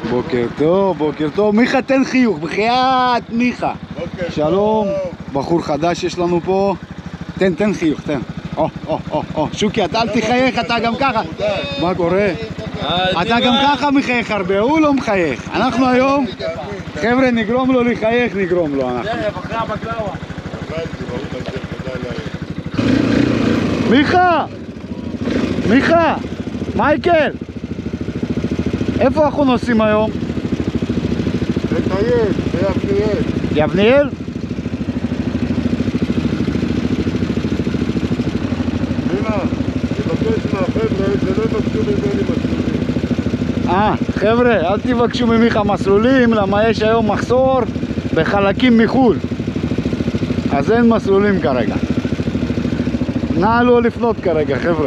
בוקר טוב, בוקר טוב. מיכה, תן חיוך, בחייאת מיכה. שלום, בחור חדש יש לנו פה. תן חיוך, תן. שוקי, אתה אל תחייך, אתה גם ככה. מה קורה? אתה גם ככה מחייך הרבה, הוא לא מחייך. אנחנו היום, חבר'ה, נגרום לו לחייך, נגרום לו אנחנו. מיכה! מיכה! מייקל! איפה אנחנו נוסעים היום? לטייל, ביבניאל. יבניאל? מילה, תבקש מהחבר'ה, זה לא יבקשו ממני מסלולים. חבר'ה, אל תבקשו ממיכה מסלולים, למה יש היום מחסור בחלקים מחול. אז אין מסלולים כרגע. נא לא לפנות כרגע, חבר'ה.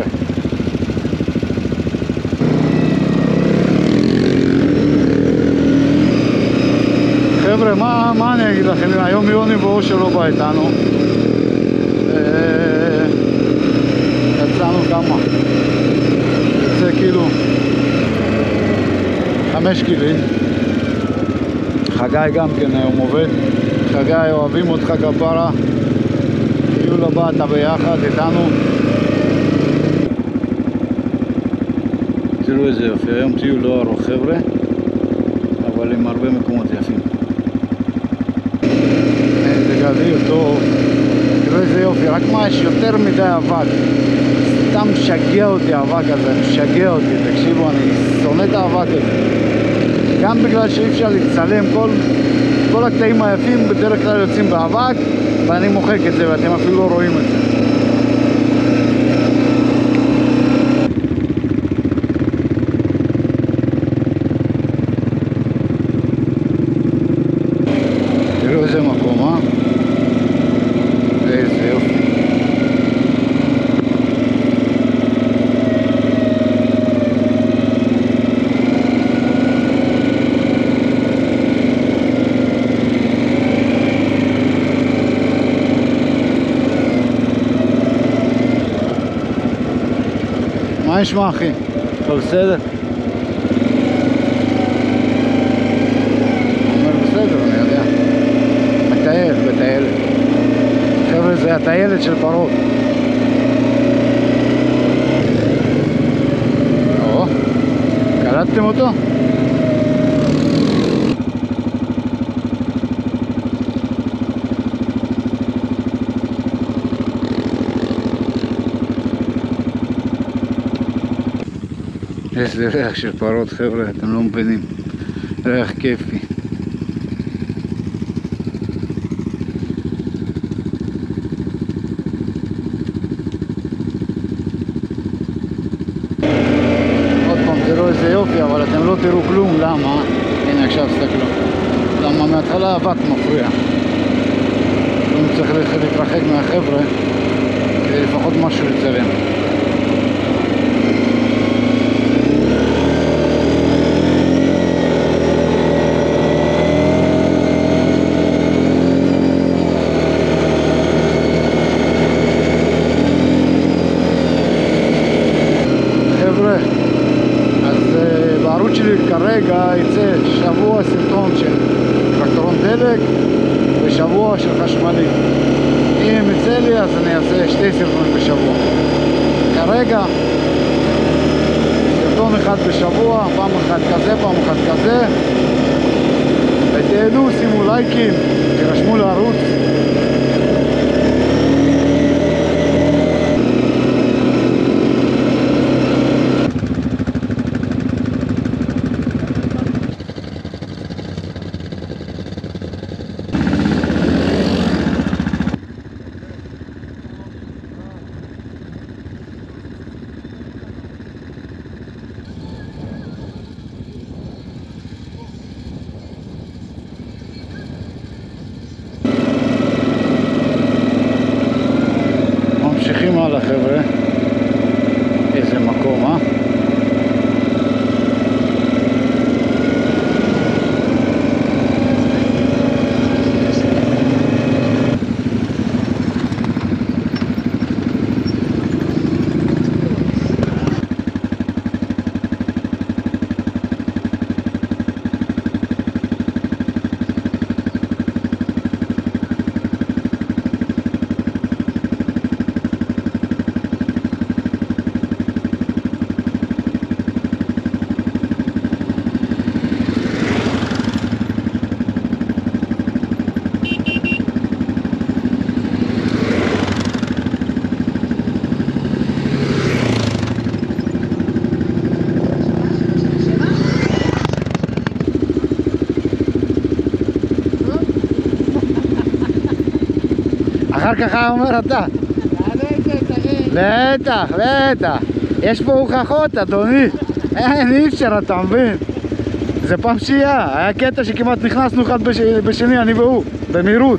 חבר'ה, מה אני אגיד לכם? היום יוני ואושר לא בא איתנו. יצאנו כמה? זה כאילו 5 קילים. חגי גם כן היום עובד. חגי, אוהבים אותך כפרה. טיול הבא אתה ביחד איתנו. תראו איזה יופי, היום טיול לא ארוך, חבר'ה, אבל עם הרבה מקומות יפים. איזה גביע טוב. תראו איזה יופי, רק מה, יש יותר מדי אבק. סתם משגע אותי האבק הזה, משגע אותי. תקשיבו, אני שונא את האבק הזה. גם בגלל שאי אפשר לצלם, כל הקטעים היפים בדרך כלל יוצאים באבק, ואני מוחק את זה ואתם אפילו לא רואים את זה. תראו איזה מקום, איזה יופי. מה נשמע, אחי? הכל בסדר? אומר בסדר, אני יודע. מטייל, בטיילת. חבר'ה, זה הטיילת של פרות. קלטתם אותו? איזה ריח של פרות, חבר'ה, אתם לא מבינים. ריח כיפי. עוד פעם, תראו איזה יופי, אבל אתם לא תראו כלום. למה? הנה עכשיו תסתכלו. למה מההתחלה אבק מפריע. אני צריך להתרחק מהחבר'ה כדי לפחות משהו לצלם. כרגע יצא שבוע סרטון של טרקטורון דלק ושבוע של חשמלי. אם יצא לי אז אני אעשה 2 סרטונים בשבוע. כרגע סרטון אחד בשבוע, פעם אחת כזה, פעם אחת כזה. ותהנו, שימו לייקים, תירשמו לערוץ. ממשיכים הלאה, חבר'ה. איזה מקום, אחר כך היה אומר אתה. בטח, בטח. יש פה הוכחות, אדוני. אין, אי אפשר, אתה מבין? זה פעם שיהיה. היה קטע שכמעט נכנסנו אחד בשני, אני והוא, במהירות.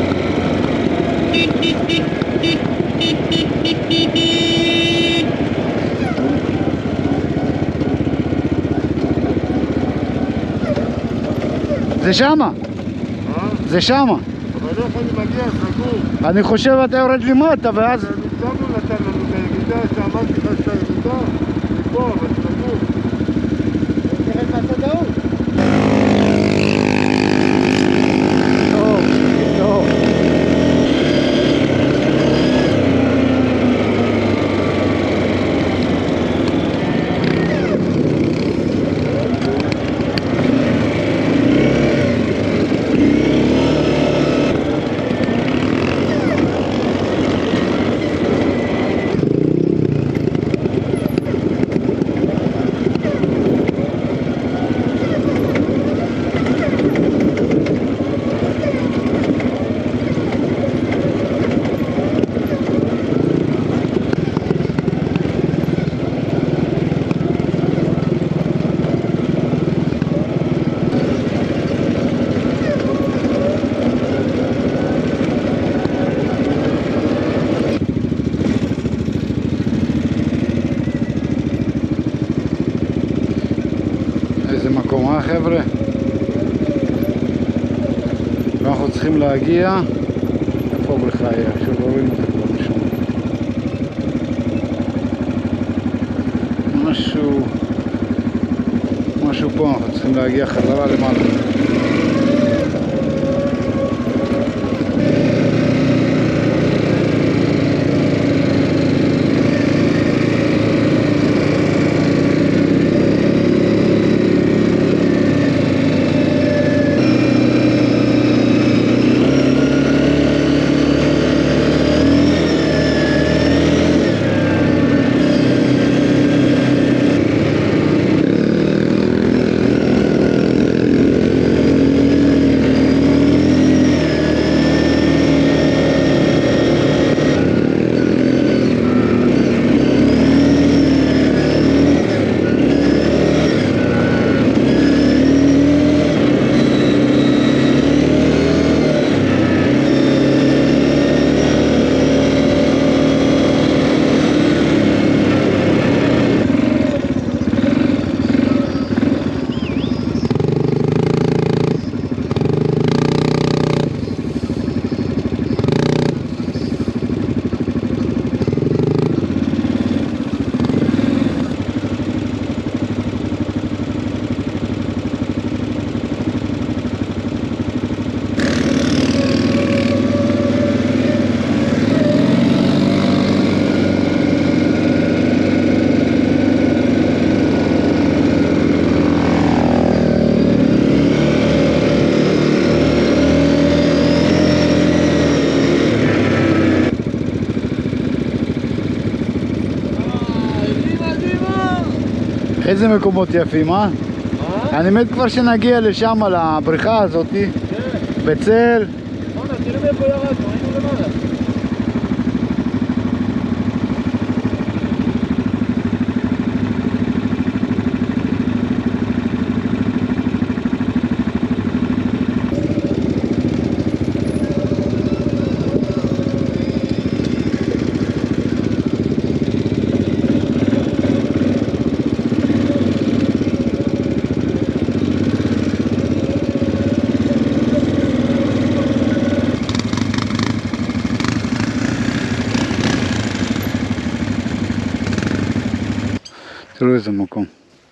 זה שמה. זה שמה. אבל איך אני מגיע, סגור? אני חושב אתה יורד למטה ואז... ניצבנו נתן לנו את הירידה שאמרתי לך שאתה ירידה מפה, אבל סגור. תראה את הצדאות. טוב, טוב. איזה מקום, חבר'ה? אנחנו צריכים להגיע. איפה הבריכה היה? עכשיו לא רואים אותה כבר משום. משהו פה, אנחנו צריכים להגיע חזרה למעלה. איזה מקומות יפים, אה? אני מת כבר שנגיע לשם, לבריכה הזאת, בצל. תראו מאיפה ירדנו, היינו למעלה. תראו איזה מקום.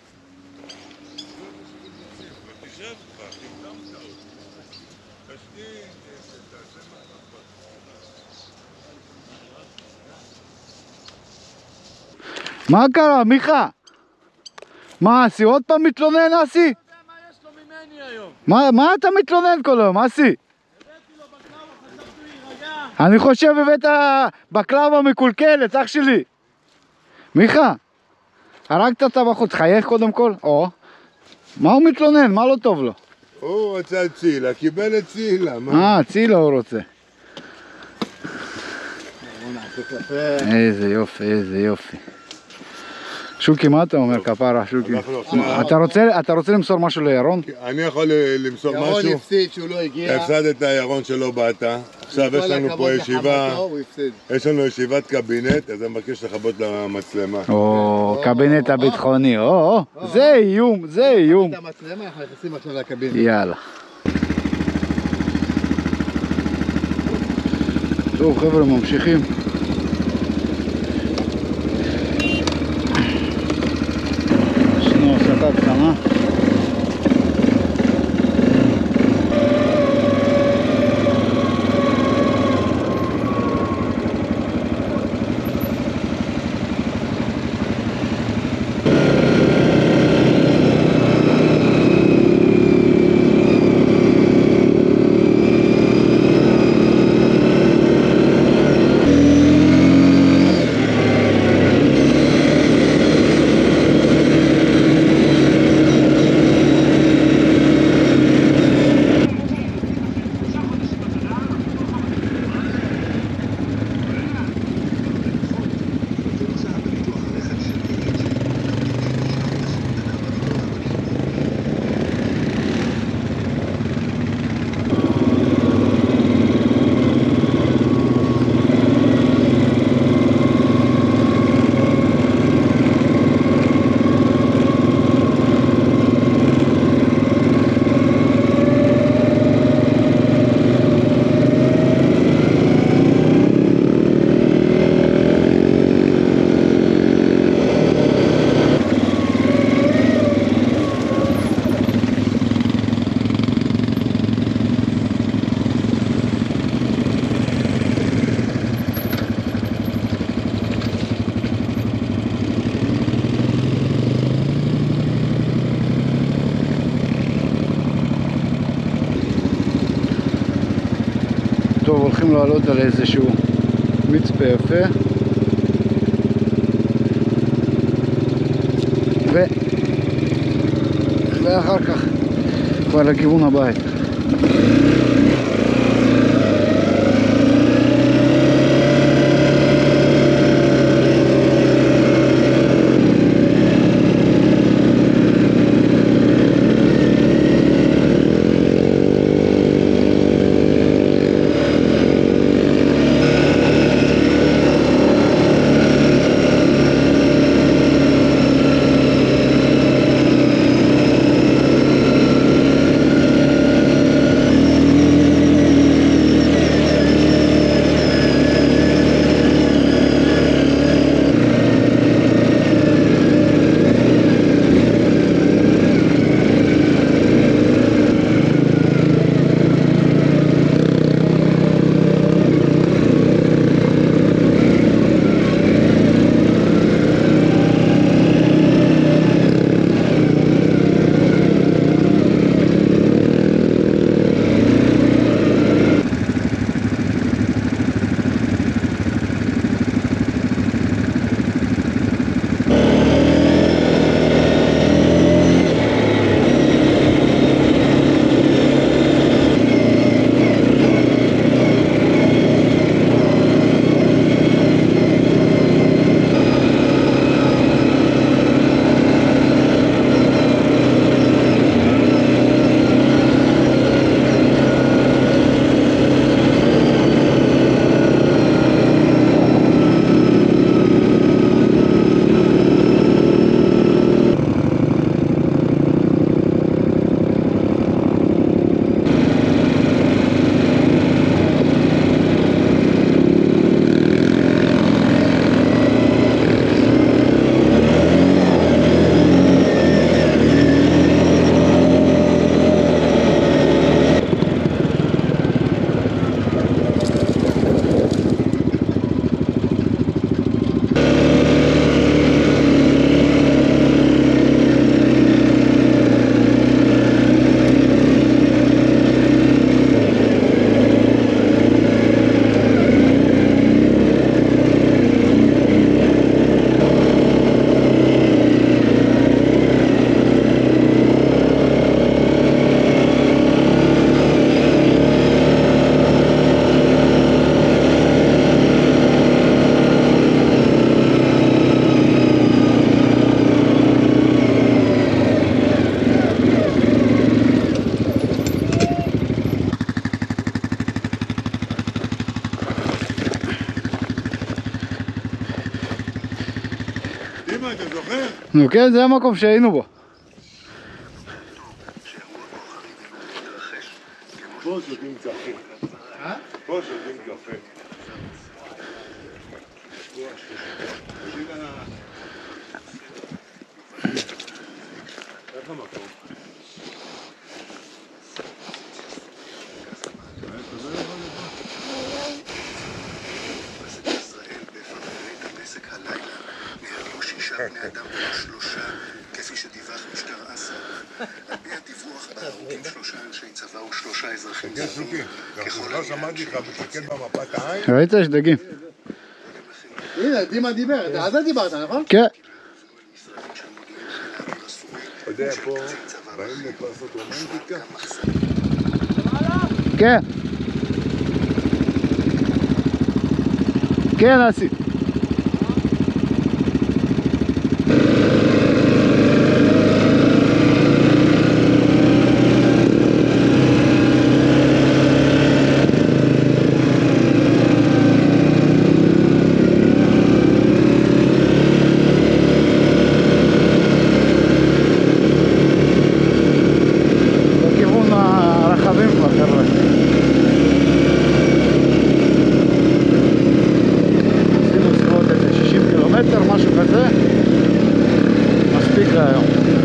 מה קרה, מיכה? מה, אסי עוד פעם מתלונן, אסי? מה יש לו ממני היום? מה אתה מתלונן כל היום, אסי? הבאתי לו בקלאווה, חשבתי להירגע. אני חושב הבאת בקלאווה מקולקלת, אח שלי. מיכה, הרגת את הבחור, תחייך קודם כל. או, מה הוא מתלונן? מה לא טוב לו? הוא רצה צילה, קיבל את צילה. צילה הוא רוצה. איזה יופי, איזה יופי. שוקי, מה אתה אומר, כפרה, שוקי? אתה רוצה למסור משהו לירון? אני יכול למסור משהו? ירון הפסיד שהוא לא הגיע. הפסדת ירון שלא באת. עכשיו יש לנו פה ישיבה, יש לנו ישיבת קבינט, אז אני מבקש לכבות למצלמה. או, קבינט הביטחוני, או, זה איום, זה איום. את המצלמה, אנחנו נכנסים עכשיו לקבינט. יאללה. טוב חבר'ה, ממשיכים. יש לנו הפסקה קטנה. טוב, הולכים לעלות על איזשהו מצפה יפה ואחר כך כבר לכיוון הבית. נו כן, זה המקום שהיינו בו. פה שותים קפה. פה שותים קפה. איך המקום? בני אדם ולא 3, כפי שדיווח משטר אסד. על פי הדיווח בהרוגים 3 אנשי צבא ו3 אזרחים זרים. לא שמעתי לך מסתכל במפת העין? ראית? יש דגים. הנה, דימה דיבר, על זה דיברת, נכון? כן. אתה יודע, פה באים לפה לעשות רומנטיקה? כן. כן, אסי. לכיוון הרכבים כבר, חבר'ה. עשינו סביבות איזה 60 קילומטר, משהו כזה. מספיק להיום.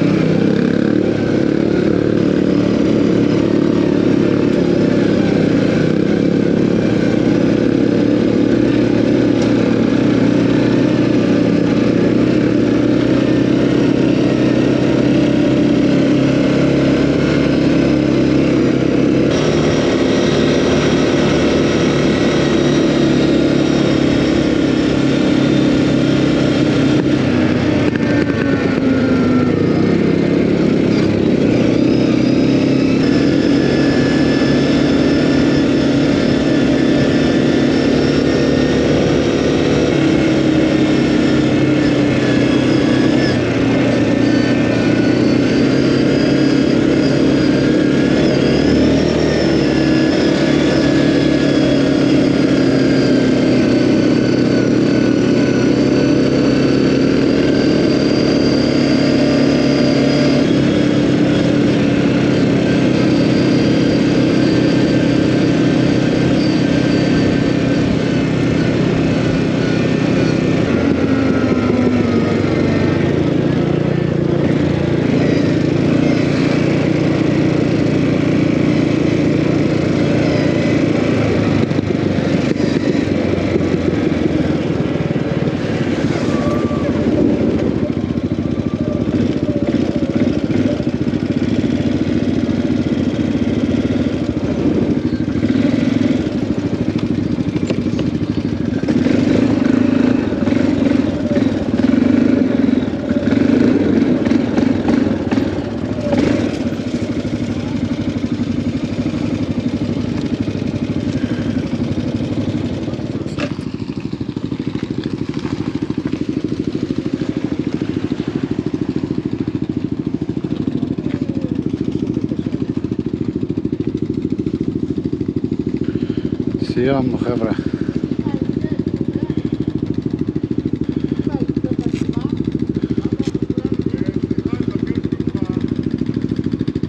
סיימנו, חבר'ה.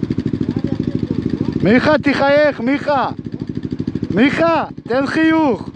מיכה, תחייך, מיכה! מיכה, תן חיוך!